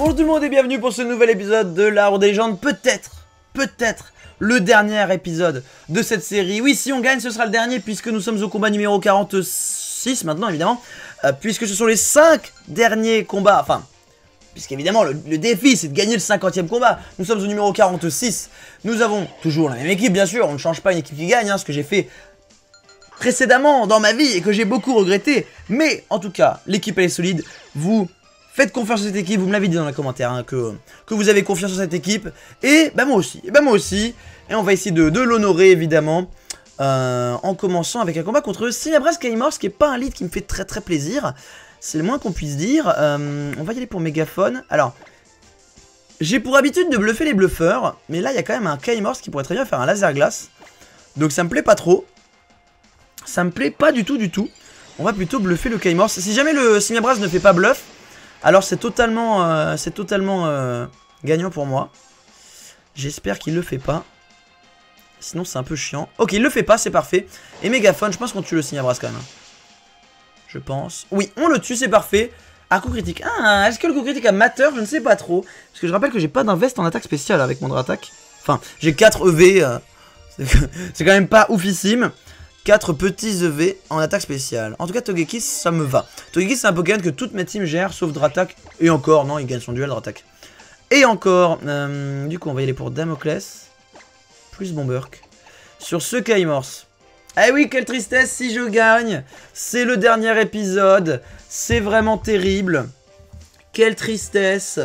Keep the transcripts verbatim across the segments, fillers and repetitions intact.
Bonjour tout le monde et bienvenue pour ce nouvel épisode de l'Arbre des légendes. Peut-être, peut-être le dernier épisode de cette série. Oui, si on gagne, ce sera le dernier puisque nous sommes au combat numéro quarante-six maintenant, évidemment. Euh, puisque ce sont les cinq derniers combats, enfin... Puisqu'évidemment, le, le défi, c'est de gagner le cinquantième combat. Nous sommes au numéro quarante-six. Nous avons toujours la même équipe, bien sûr. On ne change pas une équipe qui gagne, hein, ce que j'ai fait précédemment dans ma vie et que j'ai beaucoup regretté. Mais, en tout cas, l'équipe, elle est solide. Vous faites confiance à cette équipe. Vous me l'avez dit dans les commentaires, hein, que, que vous avez confiance en cette équipe. Et, bah, moi aussi. Et bah, moi aussi. Et on va essayer de, de l'honorer, évidemment. Euh, en commençant avec un combat contre Cinebras Kaimor, ce qui n'est pas un lead qui me fait très très plaisir. C'est le moins qu'on puisse dire. Euh, on va y aller pour mégaphone. Alors, j'ai pour habitude de bluffer les bluffeurs. Mais là, il y a quand même un Kaimor qui pourrait très bien faire un laser glace. Donc ça me plaît pas trop. Ça me plaît pas du tout du tout. On va plutôt bluffer le Kaimor. Si jamais le Cinebras ne fait pas bluff, alors c'est totalement, euh, c'est totalement euh, gagnant pour moi. J'espère qu'il le fait pas. Sinon c'est un peu chiant. Ok, il le fait pas, c'est parfait. Et mégaphone, je pense qu'on tue le Cinebras quand même. Je pense. Oui, on le tue, c'est parfait. À coup critique. Ah, est-ce que le coup critique a matter? Je ne sais pas trop. Parce que je rappelle que j'ai pas d'invest en attaque spéciale avec mon attaque. Enfin, j'ai quatre E V. Euh, c'est quand même pas oufissime. quatre petits E V en attaque spéciale. En tout cas, Togekiss, ça me va. Togekiss, c'est un Pokémon que toute ma team gère, sauf Dratak. Et encore, non, il gagne son duel Dratak. Et encore. Euh, du coup, on va y aller pour Damoclès. Plus Bomberk. Sur ce Kaimors. Eh oui, quelle tristesse si je gagne. C'est le dernier épisode. C'est vraiment terrible. Quelle tristesse.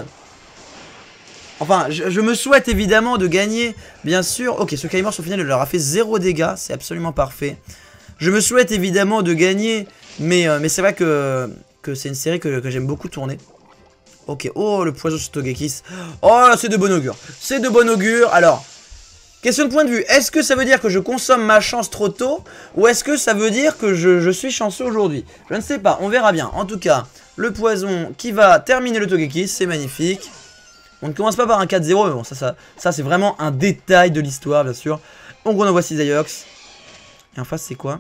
Enfin, je, je me souhaite évidemment de gagner, bien sûr. Ok, ce Kaimors au final, il leur a fait zéro dégâts. C'est absolument parfait. Je me souhaite évidemment de gagner. Mais, euh, mais c'est vrai que, que c'est une série que, que j'aime beaucoup tourner. Ok, oh, le poison sur Togekiss. Oh, c'est de bon augure. C'est de bon augure. Alors... question de point de vue, est-ce que ça veut dire que je consomme ma chance trop tôt? Ou est-ce que ça veut dire que je, je suis chanceux aujourd'hui? Je ne sais pas, on verra bien. En tout cas, le poison qui va terminer le Togekiss, c'est magnifique. On ne commence pas par un quatre zéro, mais bon, ça, ça, ça c'est vraiment un détail de l'histoire, bien sûr. Donc on envoie Cisaiox. Et en face, c'est quoi?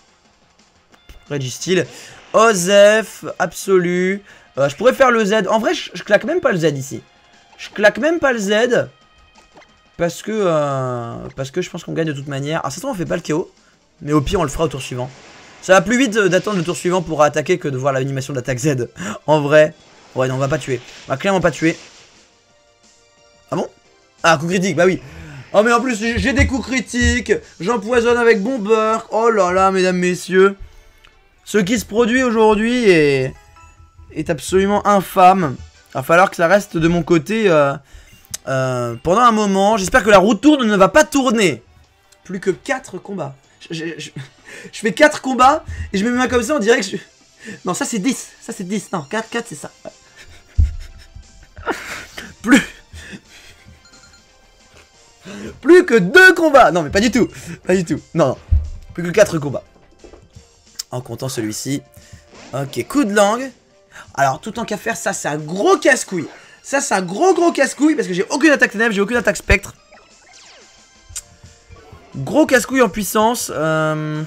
Registeel. Osef, absolu. Euh, je pourrais faire le Z. En vrai, je, je claque même pas le Z ici. Je claque même pas le Z. Parce que, euh, parce que je pense qu'on gagne de toute manière. Alors, ça se trouve, on fait pas le K O. Mais au pire, on le fera au tour suivant. Ça va plus vite d'attendre le tour suivant pour attaquer que de voir l'animation d'attaque Z. En vrai. Ouais, non, on va pas tuer. On va clairement pas tuer. Ah bon? Ah, coup critique, bah oui. Oh, mais en plus, j'ai des coups critiques. J'empoisonne avec Bomberk. Oh là là, mesdames, messieurs. Ce qui se produit aujourd'hui est, est absolument infâme. Il va falloir que ça reste de mon côté... Euh, Euh, pendant un moment, j'espère que la roue tourne ne va pas tourner. Plus que quatre combats. Je, je, je, je fais quatre combats et je me mets comme ça, on dirait que je... Non, ça c'est dix. Ça c'est dix. Non, quatre, quatre c'est ça. Ouais. Plus... Plus que deux combats. Non, mais pas du tout. Pas du tout. Non, non. Plus que quatre combats. En comptant celui-ci. Ok, coup de langue. Alors, tout en qu'à faire, ça c'est un gros casse-couille. Ça c'est un gros gros casse-couille parce que j'ai aucune attaque ténèbres, j'ai aucune attaque spectre. Gros casse-couille en puissance. Euh...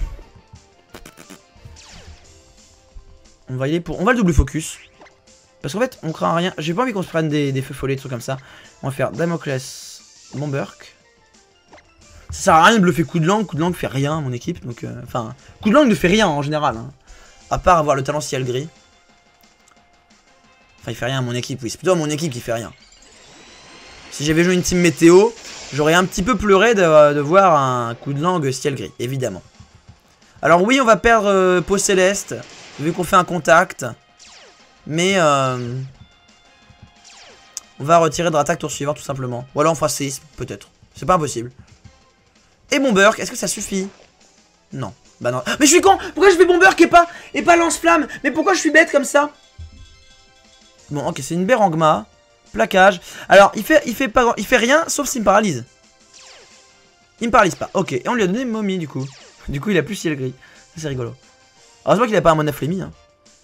On va y aller pour... On va le double focus. Parce qu'en fait on craint rien. J'ai pas envie qu'on se prenne des, des feux follets, des trucs comme ça. On va faire Damoclès, Bomberk. Ça sert à rien de bluffer coup de langue. Coup de langue fait rien à mon équipe. Donc, euh... enfin, coup de langue ne fait rien en général. Hein. À part avoir le talent ciel gris. Enfin, il fait rien à mon équipe, oui. C'est plutôt à mon équipe qui fait rien. Si j'avais joué une team météo, j'aurais un petit peu pleuré de, de voir un coup de langue ciel gris, évidemment. Alors oui, on va perdre euh, peau céleste, vu qu'on fait un contact. Mais, euh, on va retirer de l'attaque tour suivant, tout simplement. Ou alors on fera séisme, peut-être. C'est pas impossible. Et Bomberk, est-ce que ça suffit? Non. Bah non. Mais je suis con! Pourquoi je fais Bomberk et pas, et pas lance-flamme? Mais pourquoi je suis bête comme ça? Bon, ok, c'est une Berangma. Plaquage. Alors, il fait, il fait pas, il fait rien, sauf s'il me paralyse. Il me paralyse pas. Ok, et on lui a donné Momie, du coup. Du coup, il a plus ciel gris. C'est rigolo. Heureusement qu'il a pas un monaflémie. Hein.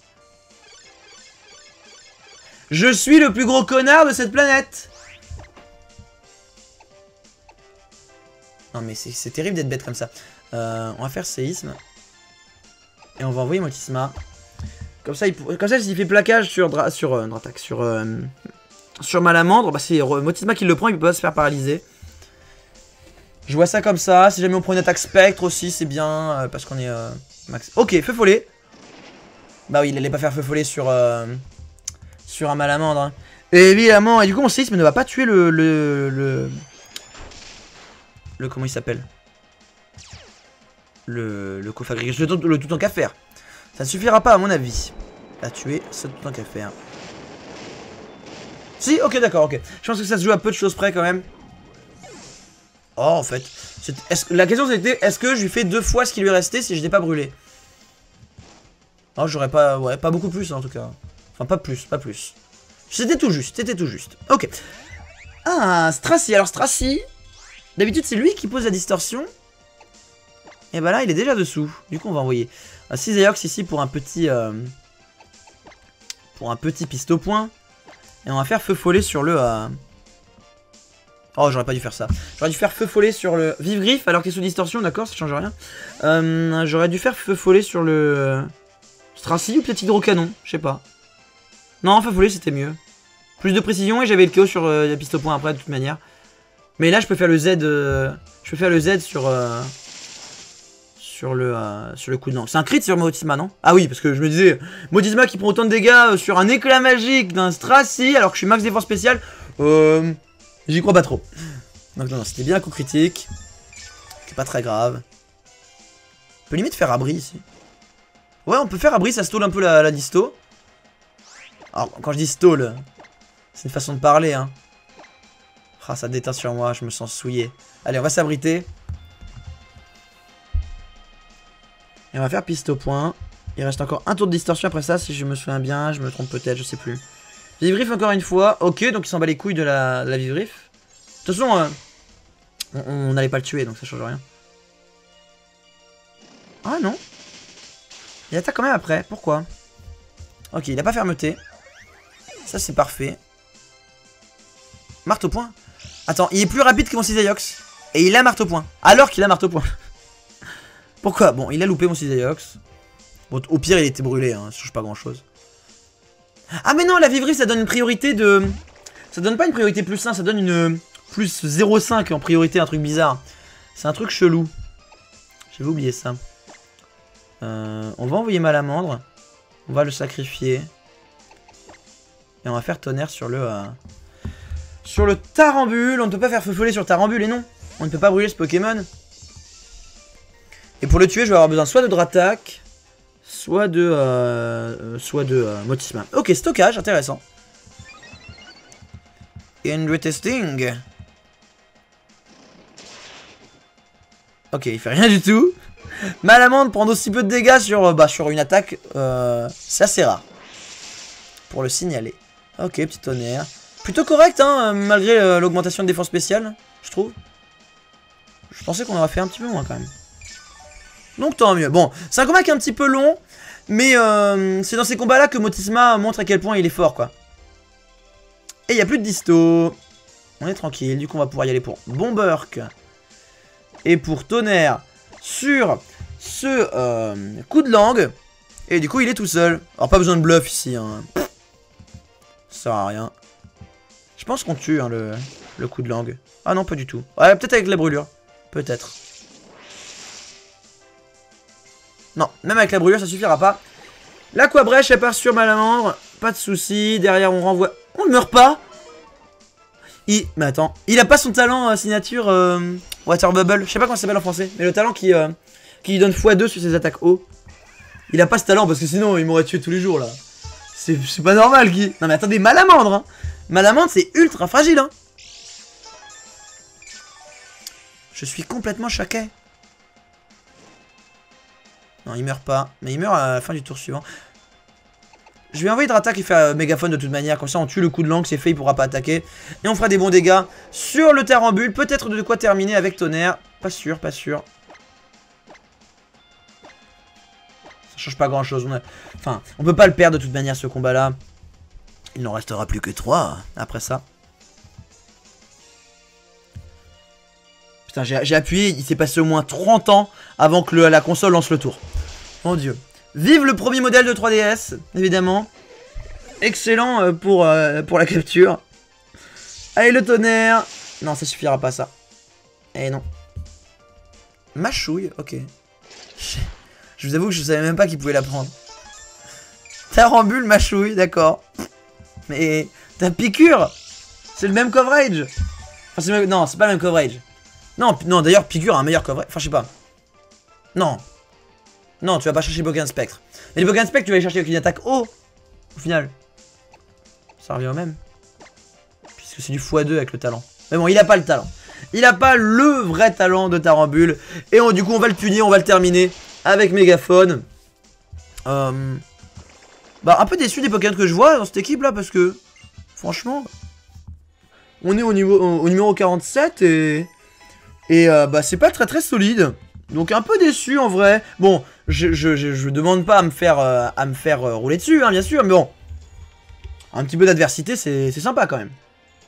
Je suis le plus gros connard de cette planète. Non, mais c'est terrible d'être bête comme ça. Euh, on va faire séisme. Et on va envoyer Motisma. Comme ça, il, comme ça, s'il fait plaquage sur, Dra sur euh, Dratak, sur, euh, sur Malamandre. Bah c'est Motisma qui le prend, il peut pas se faire paralyser. Je vois ça comme ça. Si jamais on prend une attaque spectre aussi, c'est bien. Euh, parce qu'on est euh, max. Ok, feu follet. Bah oui, il allait pas faire feu follet sur, euh, sur un Malamandre. Hein. Et évidemment, et du coup, mon séisme ne va pas tuer le. Le. Le. le comment il s'appelle? Le. Le coffre agricole. Le, le tout en qu'à faire. Ça ne suffira pas, à mon avis, à tuer ce tout en qu'à faire. Si, ok, d'accord, ok. Je pense que ça se joue à peu de choses près quand même. Oh, en fait. Est -ce, la question c'était, est-ce que je lui fais deux fois ce qui lui restait si je n'ai pas brûlé? Oh, j'aurais pas... Ouais, pas beaucoup plus, hein, en tout cas. Enfin, pas plus, pas plus. C'était tout juste, c'était tout juste. Ok. Ah, Stracy. Alors, Stracy, d'habitude, c'est lui qui pose la distorsion. Et bah là, il est déjà dessous. Du coup, on va envoyer un Cisaiox ici pour un petit... Euh, pour un petit piste au point. Et on va faire feu follet sur le... Euh... Oh, j'aurais pas dû faire ça. J'aurais dû faire feu follet sur le... Vive griffe alors qu'il est sous distorsion, d'accord, ça change rien. Euh, j'aurais dû faire feu follet sur le... Stracy ou peut-être hydrocanon, je sais pas. Non, feu follet c'était mieux. Plus de précision et j'avais le K O sur euh, la piste au point après de toute manière. Mais là je peux faire le Z... Euh... Je peux faire le Z sur... Euh... Sur le, euh, sur le coup de langue. C'est un crit sur Motisma, non? Ah oui, parce que je me disais, Motisma qui prend autant de dégâts euh, sur un éclat magique d'un Stracy alors que je suis max défense spéciale. Euh... J'y crois pas trop. Donc non, non, c'était bien un coup critique. C'est pas très grave. On peut limite faire abri ici. Ouais, on peut faire abri, ça stall un peu la, la disto. Alors, quand je dis stall, c'est une façon de parler, hein. Ah, ça déteint sur moi, je me sens souillé. Allez, on va s'abriter. Et on va faire piste au point. Il reste encore un tour de distorsion après ça, si je me souviens bien. Je me trompe peut-être, je sais plus. Vivrif encore une fois. Ok, donc il s'en bat les couilles de la, de la Vivrif. De toute façon, euh, on n'allait pas le tuer, donc ça change rien. Ah non. Il attaque quand même après. Pourquoi? Ok, il a pas fermeté. Ça, c'est parfait. Marteau point. Attends, il est plus rapide que mon Cisaiox. Et il a marteau point. Alors qu'il a marteau point. Pourquoi? Bon, il a loupé mon Cisaiox. Bon, au pire, il était brûlé, hein, ça change pas grand chose. Ah, mais non, la Vivrif, ça donne une priorité de. Ça donne pas une priorité plus un, ça donne une. Plus zéro virgule cinq en priorité, un truc bizarre. C'est un truc chelou. J'avais oublié ça. Euh, on va envoyer Malamandre. On va le sacrifier. Et on va faire tonnerre sur le. Euh, sur le Tarambule. On ne peut pas faire feu follet sur Tarambule, et non. On ne peut pas brûler ce Pokémon. Et pour le tuer, je vais avoir besoin soit de Dratak, soit de, euh, soit de euh, Motisma. Ok, stockage, intéressant. And retesting. Ok, il fait rien du tout. Malamandre prend aussi peu de dégâts sur, bah, sur une attaque. Euh, c'est assez rare. Pour le signaler. Ok, petit tonnerre. Plutôt correct, hein, malgré euh, l'augmentation de défense spéciale, je trouve. Je pensais qu'on aurait fait un petit peu moins quand même. Donc tant mieux. Bon, c'est un combat qui est un petit peu long, mais euh, c'est dans ces combats-là que Motisma montre à quel point il est fort, quoi. Et il n'y a plus de disto. On est tranquille, du coup on va pouvoir y aller pour Bomberk. Et pour Tonnerre sur ce euh, coup de langue. Et du coup il est tout seul. Alors pas besoin de bluff ici, hein. Ça sert à rien. Je pense qu'on tue hein, le, le coup de langue. Ah non, pas du tout. Ouais, peut-être avec la brûlure. Peut-être. Non, même avec la brûlure, ça suffira pas. L'Aquabrèche, elle part sur Malamandre. Pas de soucis. Derrière, on renvoie... On ne meurt pas. Il... Mais attends. Il a pas son talent euh, signature euh, Water Bubble. Je sais pas comment ça s'appelle en français. Mais le talent qui, euh, qui lui donne fois deux sur ses attaques haut. Il a pas ce talent parce que sinon, il m'aurait tué tous les jours, là. C'est pas normal, qui... Non mais attendez, Malamandre, hein. Malamandre, c'est ultra fragile, hein. Je suis complètement choqué. Non, il meurt pas. Mais il meurt à la fin du tour suivant. Je vais envoyer Dratak et faire mégaphone de toute manière. Comme ça, on tue le coup de langue. C'est fait, il pourra pas attaquer. Et on fera des bons dégâts sur le Tarambule. Peut-être de quoi terminer avec Tonnerre. Pas sûr, pas sûr. Ça change pas grand-chose. On a... Enfin, on peut pas le perdre de toute manière, ce combat-là. Il n'en restera plus que trois après ça. Putain, j'ai appuyé, il s'est passé au moins trente ans avant que le, la console lance le tour. Mon dieu. Vive le premier modèle de trois D S, évidemment. Excellent euh, pour, euh, pour la capture. Allez, le tonnerre. Non, ça suffira pas, ça. Eh non. Mâchouille, ok. Je, je vous avoue que je savais même pas qu'il pouvait la prendre. Tarambule, mâchouille, d'accord. Mais t'as piqûre. C'est le même coverage. Enfin, c'est même... Non, c'est pas le même coverage. Non, non d'ailleurs, piqûre a un meilleur coverage. Enfin, je sais pas. Non. Non, tu vas pas chercher Pokémon Spectre. Mais les Pokémon Spectre, tu vas aller chercher avec une attaque haut. Au final. Ça revient au même. Puisque c'est du fois deux avec le talent. Mais bon, il a pas le talent. Il a pas le vrai talent de Tarambule. Et on, du coup, on va le punir, on va le terminer avec Mégaphone. Euh... Bah, un peu déçu des Pokémon que je vois dans cette équipe là, parce que franchement, on est au, niveau, au, au numéro quarante-sept et, et euh, bah, c'est pas très très solide. Donc, un peu déçu en vrai. Bon, je, je, je, je demande pas à me faire, euh, à me faire euh, rouler dessus, hein, bien sûr, mais bon, un petit peu d'adversité, c'est sympa quand même.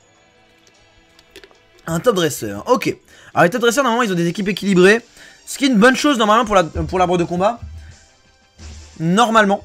Un top dresseur, ok. Alors, les top dresseurs, normalement, ils ont des équipes équilibrées. Ce qui est une bonne chose, normalement, pour l'arbre la, pour l'arbre de combat. Normalement.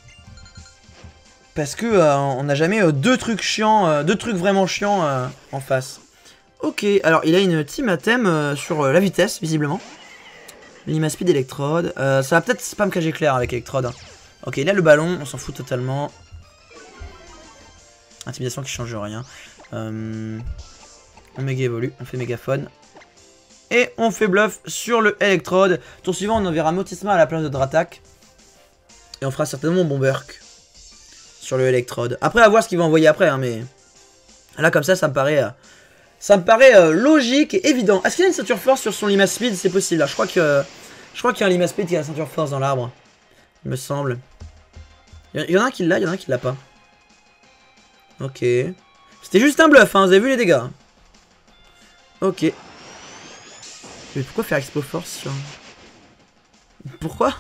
Parce que euh, on n'a jamais euh, deux trucs chiants, euh, deux trucs vraiment chiants euh, en face. Ok, alors il a une team à thème euh, sur euh, la vitesse, visiblement. Limaspeed, électrode. Euh, ça va peut-être spam cage éclair avec électrode. Hein. Ok, il a le ballon, on s'en fout totalement. Intimidation qui change rien. Euh, on méga évolue, on fait mégaphone. Et on fait bluff sur le électrode. Tour suivant, on enverra Motisma à la place de Dratak. Et on fera certainement Bomberk sur le électrode. Après, à voir ce qu'il va envoyer après, hein, mais là, comme ça, ça me paraît, euh... ça me paraît euh, logique et évident. Est-ce qu'il y a une ceinture force sur son Limaspeed? C'est possible. Là. Je crois que, je crois qu'il y a un Limaspeed qui a la ceinture force dans l'arbre. Il me semble. Il y en a un qui l'a, il y en a un qui l'a pas. Ok. C'était juste un bluff, hein. Vous avez vu les dégâts. Hein. Ok. Mais pourquoi faire Expo Force sur... Pourquoi?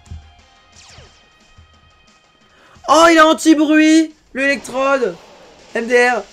Oh, il a anti-bruit, le électrode. M D R.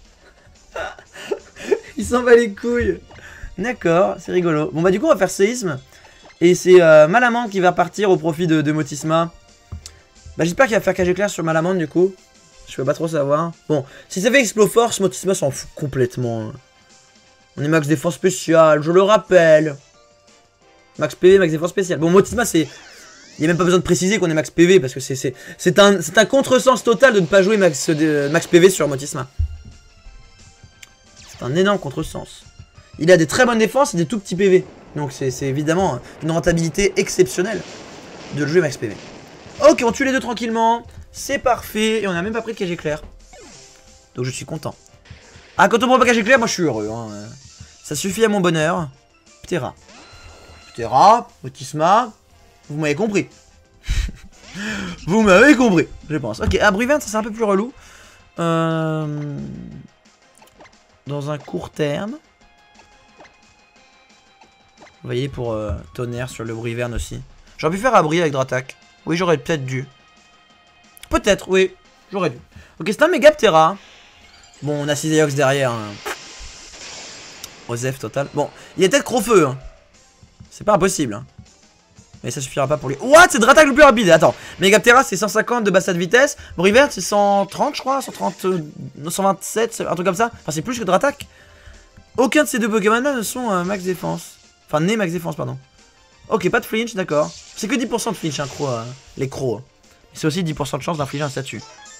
Il s'en bat les couilles. D'accord, c'est rigolo. Bon bah du coup on va faire séisme. Et c'est euh, Malamande qui va partir au profit de, de Motisma. Bah j'espère qu'il va faire cage éclair sur Malamande du coup. Je peux pas trop savoir. Bon, si ça fait Explo Force, Motisma s'en fout complètement. On est max défense spéciale, je le rappelle. Max P V, max défense spéciale. Bon, Motisma c'est... Il n'y a même pas besoin de préciser qu'on est max P V parce que c'est un, un contresens total de ne pas jouer max, de, max P V sur Motisma. C'est un énorme contresens. Il a des très bonnes défenses et des tout petits P V. Donc c'est évidemment une rentabilité exceptionnelle de le jouer max P V. Ok, on tue les deux tranquillement. C'est parfait. Et on n'a même pas pris de cage éclair. Donc je suis content. Ah, quand on prend pas cage éclair, moi je suis heureux. Hein. Ça suffit à mon bonheur. Ptera. Ptera, Motisma. Vous m'avez compris. Vous m'avez compris, je pense. Ok, à Brivern, ça c'est un peu plus relou. Euh... Dans un court terme. On va y aller pour euh, tonnerre sur le Brivern aussi. J'aurais pu faire abri avec Dratak. Oui, j'aurais peut-être dû. Peut-être, oui. J'aurais dû. Ok, c'est un méga Ptera. Bon, on a six Aeox derrière. Hein. Osef total. Bon, il y a peut-être Crofeu. Hein. C'est pas impossible. Hein. Mais ça suffira pas pour lui. What? C'est Dratak le plus rapide. Attends. Megaptera c'est cent cinquante de bassa de vitesse. Brivern c'est cent trente je crois. cent trente, euh, cent vingt-sept, un truc comme ça. Enfin c'est plus que Dratak. Aucun de ces deux Pokémon là ne sont euh, max défense. Enfin né max défense pardon. Ok pas de flinch d'accord. C'est que dix pour cent de flinch hein, croc, euh, les crocs. C'est aussi dix pour cent de chance d'infliger un statut.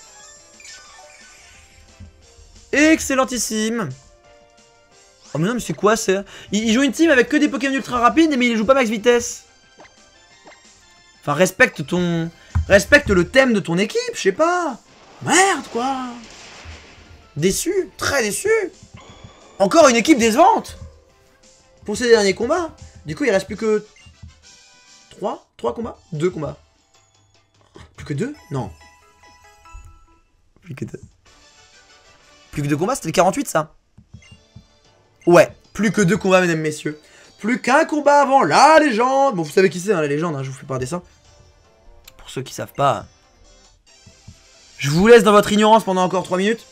Excellentissime. Oh mais non mais c'est quoi ça? il, il joue une team avec que des Pokémon ultra rapides mais il joue pas max vitesse. Enfin, respecte ton... Respecte le thème de ton équipe, je sais pas. Merde, quoi. Déçu, très déçu. Encore une équipe décevante. Pour ces derniers combats. Du coup, il reste plus que... trois trois combats deux combats. Plus que deux non. Plus que deux. Plus que deux combats, c'était le quarante-huit, ça. Ouais, plus que deux combats, mesdames, messieurs. Plus qu'un combat avant la légende. Bon, vous savez qui c'est, hein, la légende, hein, je vous fais pas un dessin. Pour ceux qui savent pas. Je vous laisse dans votre ignorance pendant encore trois minutes.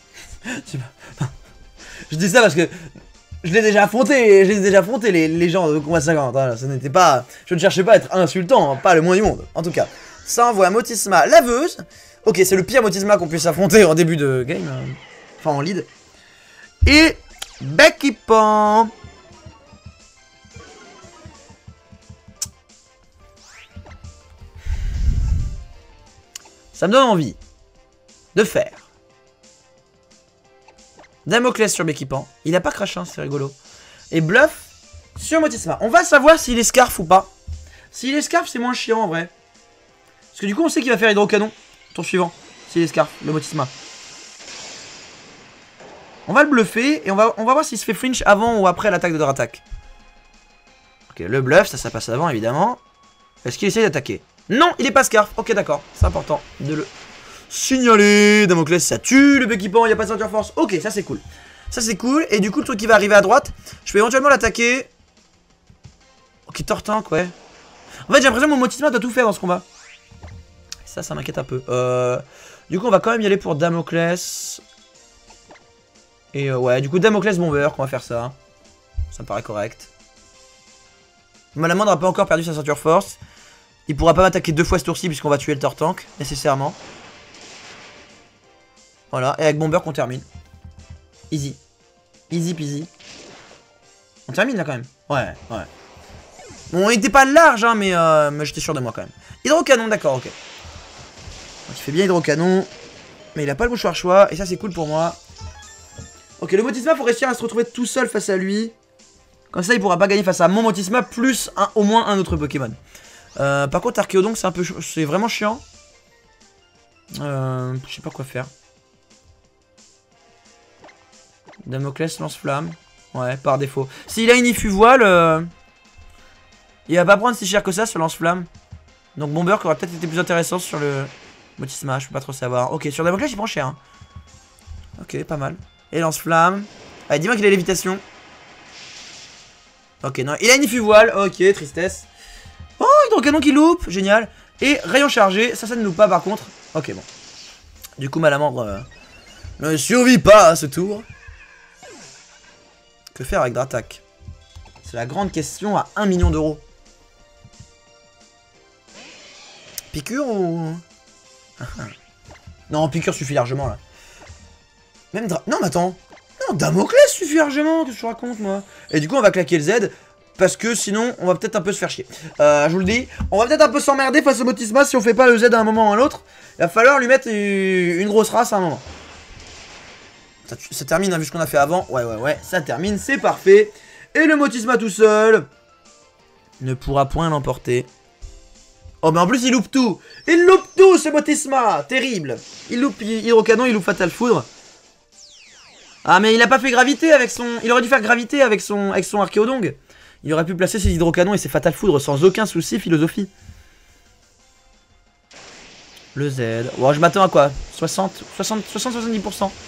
Je dis ça parce que je l'ai déjà affronté, je les ai déjà affronté les légendes de combat cinquante. Hein, ça n'était pas. Je ne cherchais pas à être insultant, hein, pas le moins du monde. En tout cas, ça envoie Motisma laveuse. Ok, c'est le pire Motisma qu'on puisse affronter en début de game. Euh, enfin en lead. et Becky Pan. Ça me donne envie de faire Damoclès sur Becky Pan. Il a pas crash, hein, c'est rigolo. Et Bluff sur Motisma. On va savoir s'il est Scarf ou pas. S'il est Scarf, c'est moins chiant en vrai. Parce que du coup, on sait qu'il va faire Hydrocanon. Tour suivant. S'il est Scarf, le Motisma. On va le bluffer et on va, on va voir s'il se fait flinch avant ou après l'attaque de Dratak. Ok, le bluff, ça, ça passe avant évidemment. Est-ce qu'il essaie d'attaquer? Non, il est pas Scarf. Ok, d'accord. C'est important de le signaler. Damoclès, ça tue. Le Becky Pan, il n'y a pas de ceinture force. Ok, ça c'est cool. Ça c'est cool. Et du coup, le truc qui va arriver à droite, je peux éventuellement l'attaquer. Ok, Tortank, ouais. En fait, j'ai l'impression que mon Motisma doit tout faire dans ce combat. Ça, ça m'inquiète un peu. Euh, du coup, on va quand même y aller pour Damoclès. Et euh, ouais, du coup, Damoclès Bomber, qu'on va faire ça. Ça me paraît correct. Malamande n'a pas encore perdu sa ceinture force. Il pourra pas m'attaquer deux fois ce tour-ci puisqu'on va tuer le Tortank, nécessairement. Voilà, et avec Bomber qu'on termine. Easy. Easy peasy. On termine là quand même. Ouais, ouais. Bon, il était pas large, hein, mais, euh, mais j'étais sûr de moi quand même. Hydrocanon, d'accord, ok. Donc, il fait bien Hydrocanon. Mais il a pas le mouchoir choix, et ça c'est cool pour moi. Ok, le Motisma, faut réussir à se retrouver tout seul face à lui. Comme ça, il pourra pas gagner face à mon Motisma, plus un, au moins un autre Pokémon. Euh, par contre, Archéodon, c'est un peu, c'est vraiment chiant. Euh, je sais pas quoi faire. Damoclès lance-flamme. Ouais, par défaut. S'il a une Ifu-voile, euh, il va pas prendre si cher que ça sur lance-flamme. Donc Bomber qui aurait peut-être été plus intéressant sur le Motisma, je peux pas trop savoir. Ok, sur Damoclès, il prend cher. Hein. Ok, pas mal. Et lance-flamme. Allez, dis-moi qu'il a l'évitation. Ok, non, il a une Ifu-voile. Ok, tristesse. Oh, Hydrocanon qui loupe, génial. Et rayon chargé, ça, ça ne loupe pas par contre. Ok, bon. Du coup, Malamandre euh, ne survit pas à ce tour. Que faire avec Dratak? C'est la grande question à un million d'euros. Piqûre ou... Non, piqûre suffit largement là. Même Dra... Non, mais attends. Non, Damoclès suffit largement, qu'est-ce que je raconte moi? Et du coup, on va claquer le Z. Parce que sinon, on va peut-être un peu se faire chier. Euh, je vous le dis, on va peut-être un peu s'emmerder face au Motisma si on fait pas le Z à un moment ou à l'autre. Il va falloir lui mettre une grosse race à un moment. Ça, ça termine, hein, vu ce qu'on a fait avant. Ouais, ouais, ouais, ça termine, c'est parfait. Et le Motisma tout seul ne pourra point l'emporter. Oh, mais en plus, il loupe tout. Il loupe tout, ce Motisma. Terrible. Il loupe Hydrocanon, il loupe Fatal Foudre. Ah, mais il a pas fait gravité avec son... Il aurait dû faire gravité avec son, avec son Archéodong. Il aurait pu placer ses Hydrocanons et ses Fatal Foudre sans aucun souci, philosophie. Le Z. Bon, je m'attends à quoi? soixante, soixante, soixante, soixante-dix pour cent.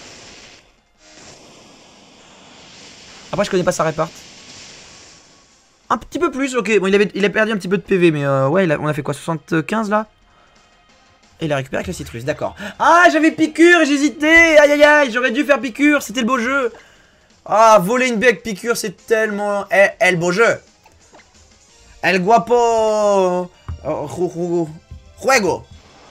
Après, je connais pas sa réparte. Un petit peu plus, ok. Bon, il, avait, il a perdu un petit peu de P V, mais euh, ouais, il a, on a fait quoi? soixante-quinze là? Et il a récupéré avec le citrus, d'accord. Ah, j'avais piqûre et j'hésitais. Aïe aïe aïe, j'aurais dû faire piqûre, c'était le beau jeu. Ah, voler une baie avec piqûre, c'est tellement... Eh, eh, le beau jeu. El guapo... Juego.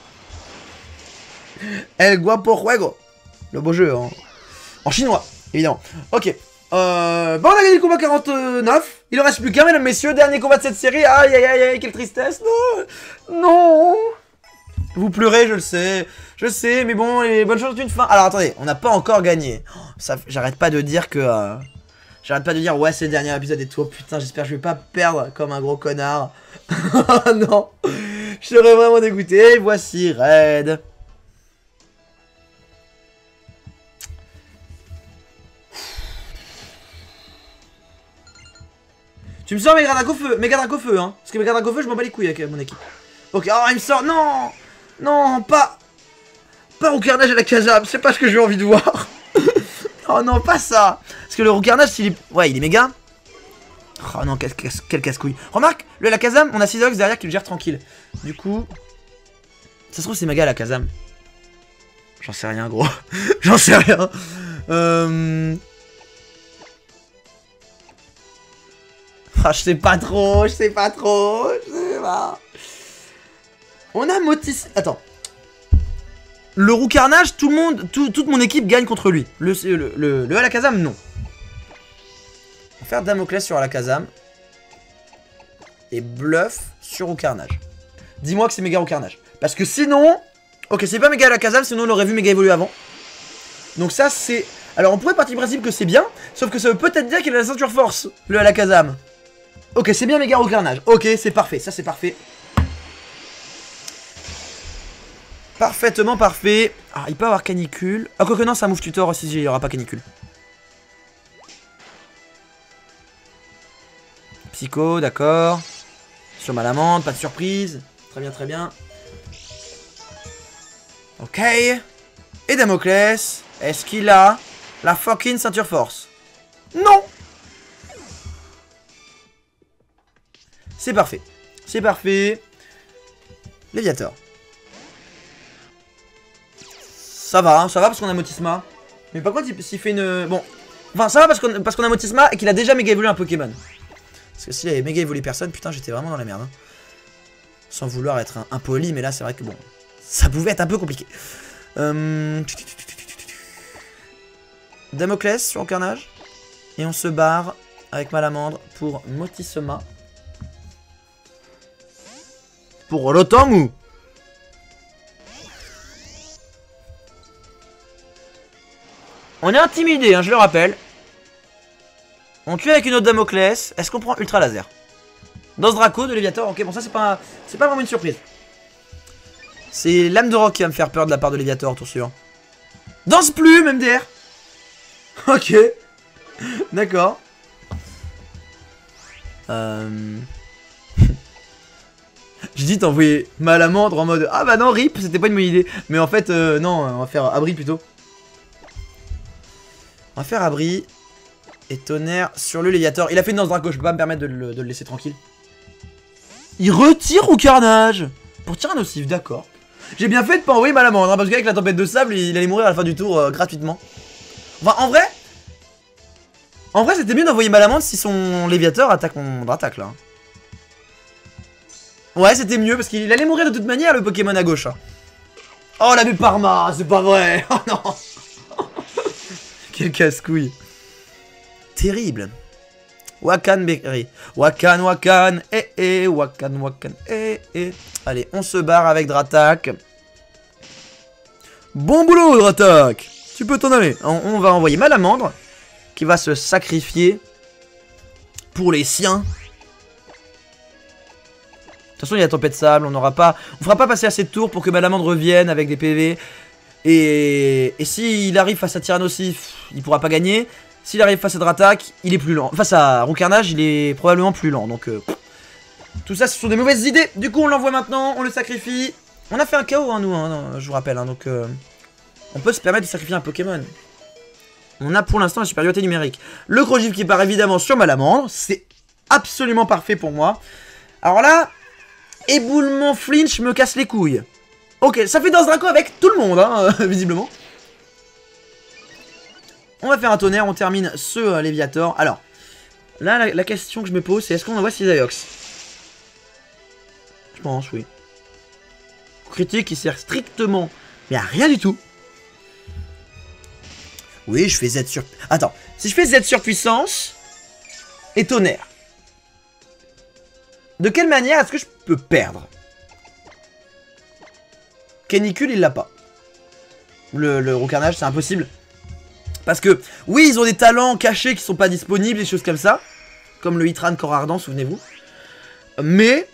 El guapo juego. Le beau jeu, en, en chinois, évidemment. Ok. Euh... Bon, on a gagné le combat quarante-neuf. Il en reste plus qu'un, mesdames, messieurs. Dernier combat de cette série. Aïe, aïe, aïe, aïe, quelle tristesse. Non. Non. Vous pleurez, je le sais. Je sais, mais bon, et bonne chance d'une fin. Alors, attendez, on n'a pas encore gagné. Oh, j'arrête pas de dire que... Euh... J'arrête pas de dire, ouais, c'est le dernier épisode et tout. Putain, j'espère que je vais pas perdre comme un gros connard. Non. Je serais vraiment dégoûté. Et voici Red. Tu me sors Mega Draco feu, Mega Draco feu, hein. Parce que Mega Draco feu, je m'en bats les couilles avec mon équipe. Ok, oh, il me sort, non. Non, pas... Pas Roucarnage à la Kazam, c'est pas ce que j'ai envie de voir. Oh non, pas ça. Parce que le Roucarnage, s'il est... Ouais, il est méga. Oh non, quel, quel casse-couille. Remarque, le la Kazam, on a Sizox derrière qui le gère tranquille. Du coup... Ça se trouve, c'est méga la Kazam. J'en sais rien, gros. J'en sais rien. Euh... Ah, je sais pas trop, je sais pas trop, je sais pas. On a Motis... Attends. Le roux carnage, tout le monde, tout, toute mon équipe gagne contre lui. Le, le, le, le Alakazam, non. On va faire Damoclès sur Alakazam. Et bluff sur roux carnage. Dis-moi que c'est méga roux carnage. Parce que sinon... Ok, c'est pas méga Alakazam, sinon on l'aurait vu méga évoluer avant. Donc ça, c'est... Alors on pourrait partir du principe que c'est bien, sauf que ça veut peut-être dire qu'il a la ceinture force, le Alakazam. Ok, c'est bien méga roux carnage. Ok, c'est parfait, ça c'est parfait. Parfaitement parfait. Ah, il peut avoir canicule. Ah, quoi que non, ça move tutor aussi, il n'y aura pas canicule. Psycho, d'accord. Sur Malamande, pas de surprise. Très bien, très bien. Ok. Et Damoclès, est-ce qu'il a la fucking ceinture force? Non. C'est parfait. C'est parfait. Léviator. Ça va, hein, ça va parce qu'on a Motisma. Mais par contre, s'il fait une... Bon. Enfin, ça va parce qu'on parce qu'on a Motisma et qu'il a déjà méga évolué un Pokémon. Parce que s'il avait méga évolué personne, putain, j'étais vraiment dans la merde. Hein. Sans vouloir être un, impoli, mais là, c'est vrai que bon... Ça pouvait être un peu compliqué. Euh... Damoclès sur Carnage. Et on se barre avec Malamandre pour Motisma. Pour Rotom. On est intimidé, hein, je le rappelle. On tue avec une autre Damoclès. Est-ce qu'on prend Ultra Laser? Dans ce Draco de Léviator. Ok, bon, ça c'est pas, c'est pas vraiment une surprise. C'est l'âme de roc qui va me faire peur de la part de Léviator, tour suivant. Danse plus, M D R. Ok. D'accord. Euh... J'ai dit t'envoyer Malamandre en mode ah bah non, rip, c'était pas une bonne idée. Mais en fait, euh, non, on va faire abri plutôt. On va faire abri. Et tonnerre sur le Léviator. Il a fait une danse Draco, je peux pas me permettre de le, de le laisser tranquille. Il retire au carnage. Pour tirer un nocif, d'accord. J'ai bien fait de pas envoyer Malamandre, hein, parce qu'avec la tempête de sable, il allait mourir à la fin du tour euh, gratuitement. Enfin, en vrai... En vrai, c'était mieux d'envoyer Malamandre si son Léviator attaque mon attaque, là. Ouais, c'était mieux, parce qu'il allait mourir de toute manière, le Pokémon à gauche. Hein. Oh, la Parma, c'est pas vrai. Oh non. Quel casse-couille. Terrible. Wakan Berry. Wakan, Wakan, eh eh, Wakan, Wakan, eh eh. Allez, on se barre avec Dratak. Bon boulot, Dratak. Tu peux t'en aller. On, on va envoyer Malamandre, qui va se sacrifier pour les siens. De toute façon, il y a tempête de sable. On n'aura pas, on fera pas passer assez de tours pour que Malamandre revienne avec des P V. Et, et s'il arrive face à Tyrannosif, il pourra pas gagner. S'il arrive face à Dratak, il est plus lent. Face à Roucarnage, il est probablement plus lent. Donc, euh, tout ça, ce sont des mauvaises idées. Du coup, on l'envoie maintenant, on le sacrifie. On a fait un K O, hein, nous, hein, je vous rappelle. Hein, donc, euh, on peut se permettre de sacrifier un Pokémon. On a pour l'instant la supériorité numérique. Le Crogif qui part évidemment sur Malamandre. C'est absolument parfait pour moi. Alors là, éboulement flinch me casse les couilles. Ok, ça fait Danse Draco avec tout le monde, hein, visiblement. On va faire un tonnerre, on termine ce euh, Léviator. Alors, là, la, la question que je me pose, c'est est-ce qu'on envoie Cisaiox? Je pense, oui. Critique qui sert strictement, mais à rien du tout. Oui, je fais Z sur... Attends, si je fais Z sur puissance et tonnerre, de quelle manière est-ce que je peux perdre? Canicule, il l'a pas. Le, le Roucarnage, c'est impossible. Parce que, oui, ils ont des talents cachés qui sont pas disponibles, des choses comme ça. Comme le Hitran Corps Ardent, souvenez-vous. Mais,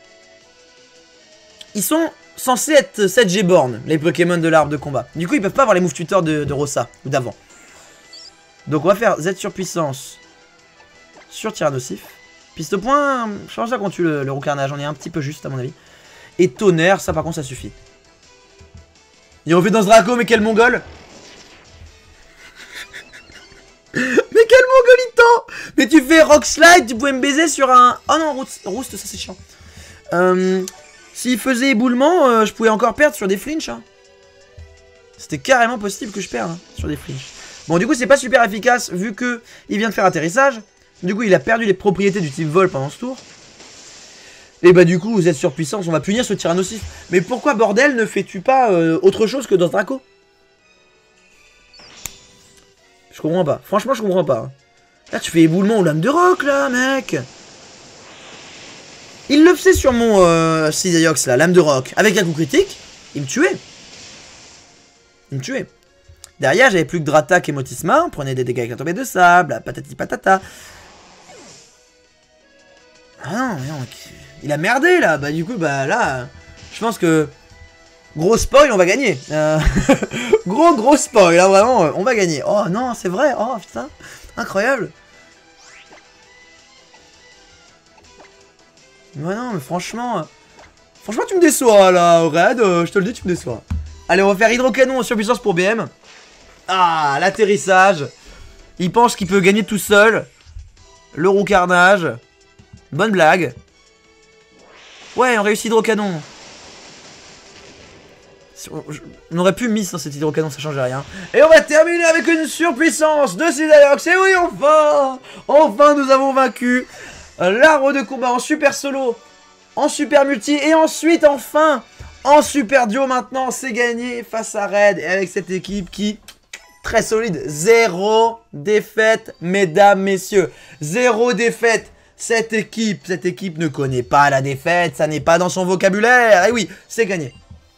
ils sont censés être sept G born, les Pokémon de l'arbre de combat. Du coup, ils peuvent pas avoir les move tutors de, de Rossa, ou d'avant. Donc, on va faire Z sur puissance sur Tyrannosif. Piste au point, je pense ça qu'on tue le, le Roucarnage, on est un petit peu juste, à mon avis. Et tonnerre, ça par contre, ça suffit. Il refait dans ce Draco, mais quel mongol! Mais quel mongolito! Mais tu fais Rock Slide, tu pouvais me baiser sur un... Oh non, Roost, ça c'est chiant. Euh, S'il faisait éboulement, euh, je pouvais encore perdre sur des flinches. Hein. C'était carrément possible que je perde hein, sur des flinches. Bon, du coup, c'est pas super efficace vu que il vient de faire atterrissage. Du coup, il a perdu les propriétés du type vol pendant ce tour. Et bah du coup vous êtes surpuissance, on va punir ce Tyrannosif. Mais pourquoi bordel ne fais-tu pas euh, autre chose que dans Draco? Je comprends pas, franchement je comprends pas. Là tu fais éboulement ou lame de roc là mec. Il le faisait sur mon euh, Sidaiox là, lame de roc. Avec un coup critique, il me tuait. Il me tuait. Derrière j'avais plus que Dratak et Motisma, on prenait des dégâts avec la tombée de sable, patati patata. Ah non, non, il a merdé là, bah du coup bah là, je pense que gros spoil on va gagner. Euh... gros gros spoil là vraiment, on va gagner. Oh non c'est vrai, oh putain, incroyable. Ouais non mais franchement, franchement tu me déçois là Red, euh, je te le dis tu me déçois. Allez on va faire hydrocanon en surpuissance pour B M. Ah l'atterrissage. Il pense qu'il peut gagner tout seul. Le roux carnage. Bonne blague. Ouais, on réussit hydrocanon. On aurait pu miss dans cet hydrocanon, ça change rien. Et on va terminer avec une surpuissance de Sidaiox. Et oui, enfin, enfin, nous avons vaincu l'arbre de combat en super solo, en super multi, et ensuite, enfin, en super duo. Maintenant, c'est gagné face à Red. Et avec cette équipe qui, très solide, zéro défaite, mesdames, messieurs. Zéro défaite. Cette équipe, cette équipe ne connaît pas la défaite, ça n'est pas dans son vocabulaire. Et oui, c'est gagné.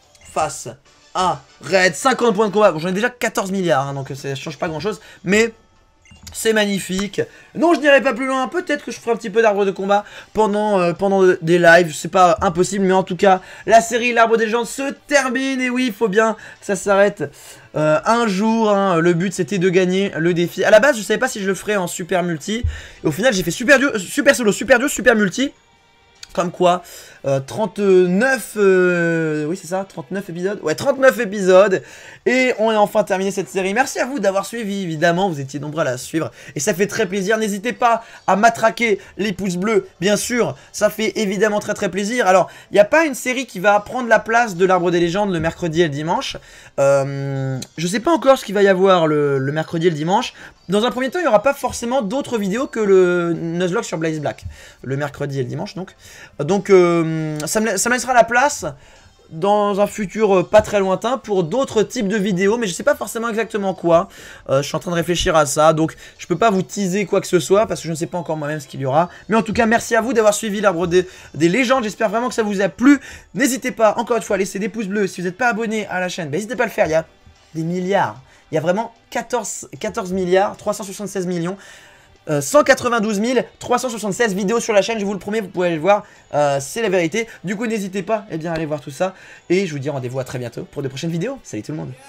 Face à Red, cinquante points de combat. Bon, j'en ai déjà quatorze milliards, hein, donc ça change pas grand chose. Mais c'est magnifique. Non, je n'irai pas plus loin. Peut-être que je ferai un petit peu d'arbre de combat pendant, euh, pendant des lives. C'est pas impossible, mais en tout cas, la série L'Arbre des légendes se termine. Et oui, il faut bien que ça s'arrête euh, un jour. Hein. Le but, c'était de gagner le défi. À la base, je savais pas si je le ferais en super multi. Et au final, j'ai fait super, duo, super solo, super duo, super multi. Comme quoi, euh, trente-neuf, euh, oui c'est ça, trente-neuf épisodes, ouais trente-neuf épisodes, et on est enfin terminé cette série. Merci à vous d'avoir suivi, évidemment, vous étiez nombreux à la suivre, et ça fait très plaisir. N'hésitez pas à matraquer les pouces bleus, bien sûr, ça fait évidemment très très plaisir. Alors, il n'y a pas une série qui va prendre la place de l'Arbre des légendes le mercredi et le dimanche. Euh, je sais pas encore ce qu'il va y avoir le, le mercredi et le dimanche. Dans un premier temps, il n'y aura pas forcément d'autres vidéos que le Nuzlocke sur Blaze Black, le mercredi et le dimanche donc. Donc euh, ça, me, ça me laissera la place dans un futur pas très lointain pour d'autres types de vidéos, mais je sais pas forcément exactement quoi. Euh, je suis en train de réfléchir à ça, donc je peux pas vous teaser quoi que ce soit parce que je ne sais pas encore moi-même ce qu'il y aura. Mais en tout cas, merci à vous d'avoir suivi l'Arbre des, des légendes. J'espère vraiment que ça vous a plu. N'hésitez pas, encore une fois, à laisser des pouces bleus. Si vous n'êtes pas abonné à la chaîne, bah, n'hésitez pas à le faire. Il y a des milliards. Il y a vraiment quatorze, quatorze milliards, trois cent soixante-seize millions, euh, cent quatre-vingt-douze mille, trois cent soixante-seize vidéos sur la chaîne, je vous le promets, vous pouvez aller le voir, euh, c'est la vérité. Du coup, n'hésitez pas eh bien, à aller voir tout ça. Et je vous dis rendez-vous à très bientôt pour de prochaines vidéos. Salut tout le monde.